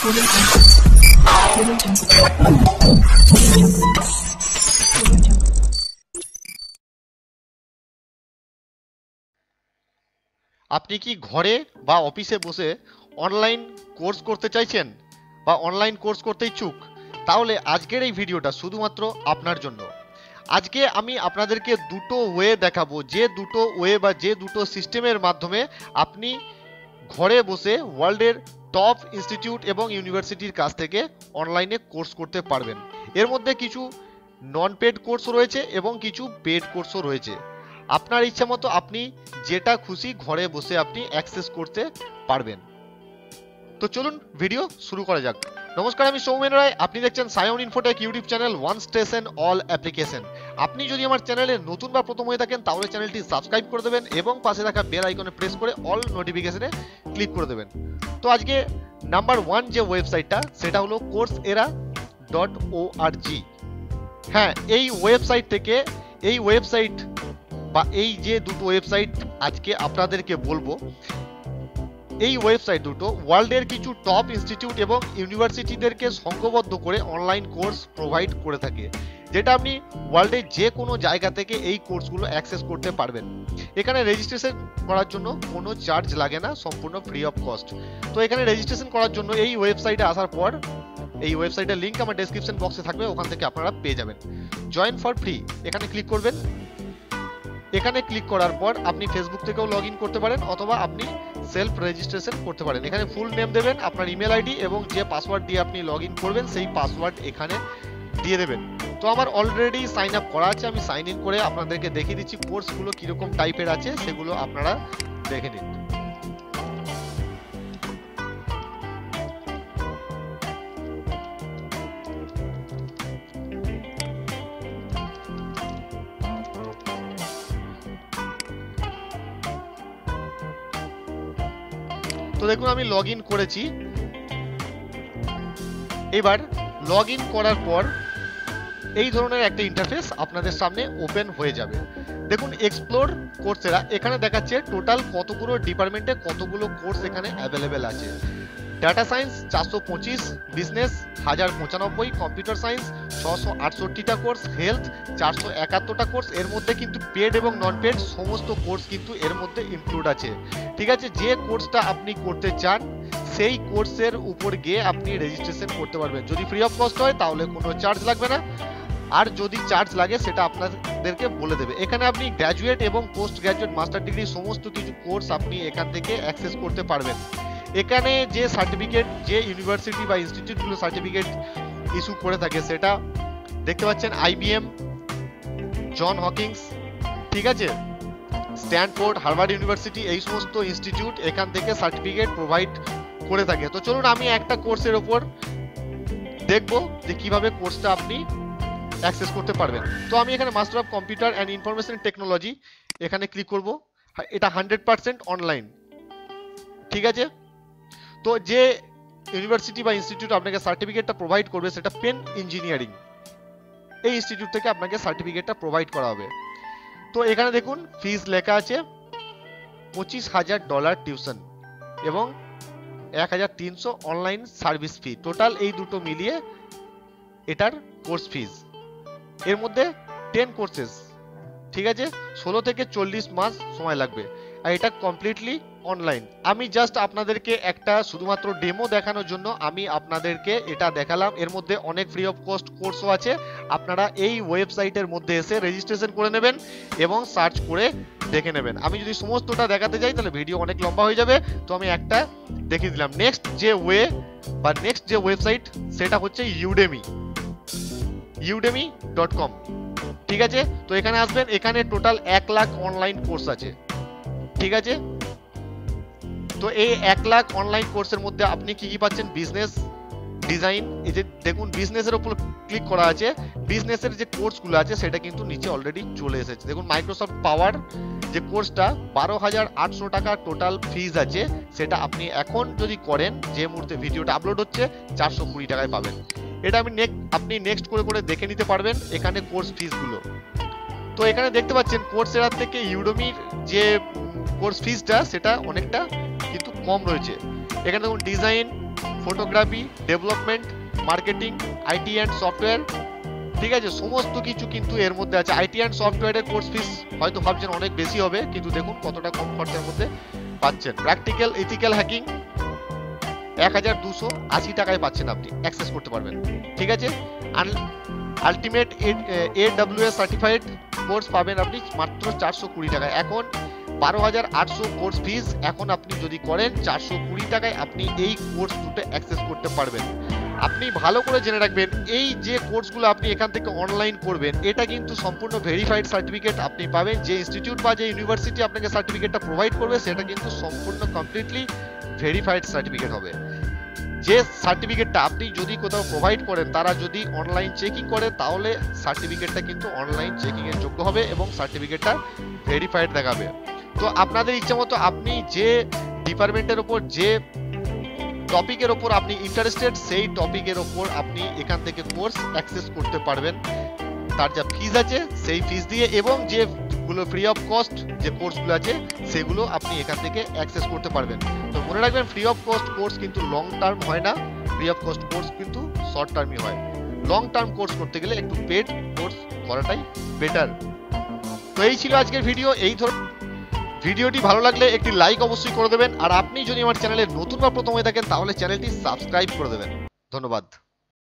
আপনি কি ঘরে বা অফিসে বসে অনলাইন কোর্স করতে চাইছেন বা অনলাইন কোর্স করতে ইচ্ছুক? তাহলে আজকের এই ভিডিওটা শুধুমাত্র আপনার জন্য। আজকে আমি আপনাদেরকে দুটো ওয়ে দেখাবো, যে দুটো ওয়ে বা যে দুটো সিস্টেমের মাধ্যমে আপনি ঘরে বসে ওয়ার্ল্ডের টপ ইনস্টিটিউট এবং ইউনিভার্সিটির কাছ থেকে অনলাইনে কোর্স করতে পারবেন। এর মধ্যে কিছু নন পেড কোর্স রয়েছে এবং কিছু পেড কোর্সও রয়েছে। আপনার ইচ্ছা মতো আপনি যেটা খুশি ঘরে বসে আপনি অ্যাক্সেস করতে পারবেন। তো চলুন ভিডিও শুরু করা যাক। নমস্কার, আমি সৌমেন রায়। আপনি দেখছেন Sayan Infotech YouTube channel, one station all application. আপনি যদি আমার চ্যানেলে নতুন বা প্রথম হয়ে থাকেন তাহলে চ্যানেলটি সাবস্ক্রাইব করে দেবেন এবং পাশে থাকা বেল আইকনে প্রেস করে অল নোটিফিকেশনে ক্লিক করে দেবেন। তো আজকে নাম্বার 1 যে ওয়েবসাইটটা সেটা হলো coursera.org। হ্যাঁ, এই ওয়েবসাইট থেকে এই ওয়েবসাইট বা এই যে দুটো ওয়েবসাইট আজকে আপনাদেরকে বলবো, এই ওয়েবসাইট দুটো ওয়ার্ল্ডের কিছু টপ ইনস্টিটিউট এবং ইউনিভার্সিটিদেরকে সংঘবদ্ধ করে অনলাইন কোর্স প্রোভাইড করে থাকে, যেটা আপনি ওয়ার্ল্ডের যে কোনো জায়গা থেকে এই কোর্সগুলো অ্যাক্সেস করতে পারবেন। এখানে রেজিস্ট্রেশন করার জন্য কোনো চার্জ লাগে না, সম্পূর্ণ ফ্রি অফ কস্ট। তো এখানে রেজিস্ট্রেশন করার জন্য এই ওয়েবসাইটে আসার পর এই ওয়েবসাইটের লিঙ্ক আমার ডেসক্রিপশন বক্সে থাকবে, ওখান থেকে আপনারা পেয়ে যাবেন। জয়েন ফর ফ্রি এখানে ক্লিক করবেন। এখানে ক্লিক করার পর আপনি ফেসবুক থেকেও লগ ইন করতে পারেন অথবা আপনি সেলফ রেজিস্ট্রেশন করতে পারেন। এখানে ফুল নেম দেবেন, আপনার ইমেল আইডি এবং যে পাসওয়ার্ড দিয়ে আপনি লগ ইন করবেন সেই পাসওয়ার্ড এখানে দিয়ে দেবেন। তো আমার অলরেডি সাইন আপ করা আছে, আমি সাইন ইন করে আপনাদেরকে দেখিয়ে দিচ্ছি কোর্সগুলো কীরকম টাইপের আছে, সেগুলো আপনারা দেখে নিন। তো দেখুন আমি লগ ইন করেছি। এবার লগ ইন করার পর এই ধরনের একটা ইন্টারফেস আপনাদের সামনে ওপেন হয়ে যাবে। দেখুন এক্সপ্লোর কোর্সেরা এখানে দেখাচ্ছে টোটাল কতগুলো ডিপার্টমেন্টে কতগুলো কোর্স এখানে অ্যাভেলেবেল আছে। Data science 425, business 1095, computer science 668টা কোর্স, হেলথ 471টা কোর্স। এর মধ্যে কিন্তু পেড এবং নন পেড সমস্ত কোর্স কিন্তু এর মধ্যে ইনক্লুড আছে। ঠিক আছে, যে কোর্সটা আপনি করতে চান সেই কোর্সের উপর গিয়ে আপনি রেজিস্ট্রেশন করতে পারবেন। যদি ফ্রি অফ কস্ট হয় তাহলে কোনো চার্জ লাগবে না, আর যদি চার্জ লাগে সেটা আপনাদেরকে বলে দেবে। এখানে আপনি গ্র্যাজুয়েট এবং পোস্ট গ্র্যাজুয়েট মাস্টার ডিগ্রি সমস্ত কিছু কোর্স আপনি এখান থেকে অ্যাক্সেস করতে পারবেন। এখানে যে সার্টিফিকেট, যে ইউনিভার্সিটি বা ইনস্টিটিউটগুলো সার্টিফিকেট ইস্যু করে থাকে সেটা দেখতে পাচ্ছেন, IBM, জন হকিংস, ঠিক আছে, স্ট্যানফোর্ড, হার্ভার্ড ইউনিভার্সিটি, এই সমস্ত ইনস্টিটিউট এখান থেকে সার্টিফিকেট প্রোভাইড করে থাকে। তো চলুন আমি একটা কোর্সের ওপর দেখবো যে কিভাবে কোর্সটা আপনি অ্যাক্সেস করতে পারবেন। তো আমি এখানে master of computer and information technology এখানে ক্লিক করব। এটা 100% অনলাইন, ঠিক আছে। তো যে ইউনিভার্সিটি বা ইনস্টিটিউট আপনাকে সার্টিফিকেটটা প্রোভাইড করবে সেটা পেন ইঞ্জিনিয়ারিং, এই ইনস্টিটিউট থেকে আপনাকে সার্টিফিকেটটা প্রোভাইড করা হবে। তো এখানে দেখুন ফিস লেখা আছে $25,000 টিউশন এবং 1300 অনলাইন সার্ভিস ফি। টোটাল এই দুটো মিলিয়ে এটার কোর্স ফিস। এর মধ্যে 10 কোর্সেস, ঠিক আছে, 16 থেকে 40 মাস সময় লাগবে, আর এটা কমপ্লিটলি অনলাইন। আমি জাস্ট আপনাদেরকে একটা শুধুমাত্র ডেমো দেখানোর জন্য আমি আপনাদেরকে এটা দেখালাম। এর মধ্যে অনেক ফ্রি অফ কস্ট কোর্সও আছে, আপনারা এই ওয়েবসাইটের মধ্যে এসে রেজিস্ট্রেশন করে নেবেন এবং সার্চ করে দেখে নেবেন। আমি যদি সমস্তটা দেখাতে যাই তাহলে ভিডিও অনেক লম্বা হয়ে যাবে, তো আমি একটা দেখিয়ে দিলাম। নেক্সট যে ওয়ে বা নেক্সট যে ওয়েবসাইট সেটা হচ্ছে udemy.com, ঠিক আছে। তো এখানে আসবেন, এখানে টোটাল 1 লাখ অনলাইন কোর্স আছে, ঠিক আছে। তো এই 1 লাখ অনলাইন কোর্সের মধ্যে আপনি কি কি পাচ্ছেন? বিজনেস, ডিজাইন, এই যে দেখুন বিজনেসের উপর ক্লিক করা আছে, বিজনেসের যে কোর্সগুলো আছে সেটা কিন্তু নিচে অলরেডি চলে এসেছে। দেখুন মাইক্রোসফট পাওয়ার যে কোর্সটা 12,800 টাকা টোটাল ফিজ আছে, সেটা আপনি এখন যদি করেন, যে মুহূর্তে ভিডিওটা আপলোড হচ্ছে, 420 টাকায় পাবেন। এটা আপনি নেক্সট করে করে দেখে নিতে পারবেন এখানে কোর্স ফিসগুলো। তো এখানে দেখতে পাচ্ছেন কোর্সেরা থেকে ইউডেমির যে কোর্স ফিসটা সেটা অনেকটা কিন্তু কম রয়েছে। এখানে দেখুন design photography, development, marketing, IT and software, ঠিক আছে, সমস্ত কিছু কিন্তু এর মধ্যে আছে। আইটি অ্যান্ড সফটওয়্যারের কোর্স ফিস হয়তো ভাবছেন অনেক বেশি হবে, কিন্তু দেখুন কতটা কম খরচার মধ্যে পাচ্ছেন। প্র্যাকটিক্যাল এথিক্যাল হ্যাকিং 1280 টাকায় পাচ্ছেন, আপনি অ্যাক্সেস করতে পারবেন, ঠিক আছে। আলটিমেট AWS সার্টিফাইড কোর্স পাবেন আপনি মাত্র 420 টাকায়। এখন 12,800 কোর্স ফিস, এখন আপনি যদি করেন 420 টাকায় আপনি এই কোর্স দুটো অ্যাক্সেস করতে পারবেন। আপনি ভালো করে জেনে রাখবেন, এই যে কোর্সগুলো আপনি এখান থেকে অনলাইন করবেন, এটা কিন্তু সম্পূর্ণ ভেরিফাইড সার্টিফিকেট আপনি পাবেন। যে ইনস্টিটিউট বা যে ইউনিভার্সিটি আপনাকে সার্টিফিকেটটা প্রোভাইড করবে, সেটা কিন্তু সম্পূর্ণ কমপ্লিটলি ভেরিফাইড সার্টিফিকেট হবে। যে সার্টিফিকেটটা আপনি যদি কোথাও প্রোভাইড করেন, তারা যদি অনলাইন চেকিং করে, তাহলে সার্টিফিকেটটা কিন্তু অনলাইন চেকিং এর যোগ্য হবে এবং সার্টিফিকেটটা ভেরিফাইড দেখাবে। তো আপনাদের ইচ্ছা মতো আপনি যে ডিপার্টমেন্টের ওপর, যে টপিকের ওপর আপনি ইন্টারেস্টেড, সেই টপিকের ওপর আপনি এখান থেকে কোর্স অ্যাক্সেস করতে পারবেন। তার যা ফিজ আছে সেই ফিজ দিয়ে, এবং যেগুলো ফ্রি অফ কস্ট যে কোর্সগুলো আছে সেগুলো আপনি এখান থেকে অ্যাক্সেস করতে পারবেন। তো মনে রাখবেন, ফ্রি অফ কস্ট কোর্স কিন্তু লং টার্ম হয় না, ফ্রি অফ কস্ট কোর্স কিন্তু শর্ট টার্মই হয়। লং টার্ম কোর্স করতে গেলে একটু পেড কোর্স করাটাই বেটার। তো এই ছিল আজকের ভিডিও। এই ধরনের ভিডিওটি ভালো লাগলে একটি লাইক অবশ্যই করে দেবেন, আর আপনি যদি আমার চ্যানেলে নতুন বা প্রথম হয়ে থাকেন তাহলে চ্যানেলটি সাবস্ক্রাইব করে দেবেন। ধন্যবাদ।